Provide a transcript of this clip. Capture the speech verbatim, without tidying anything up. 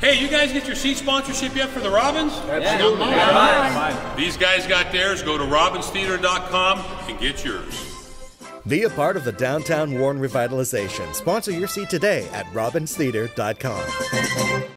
Hey, you guys get your seat sponsorship yet for the Robins? Absolutely. Yeah. These guys got theirs. Go to robins theater dot com and get yours. Be a part of the Downtown Warren revitalization. Sponsor your seat today at robins theater dot com.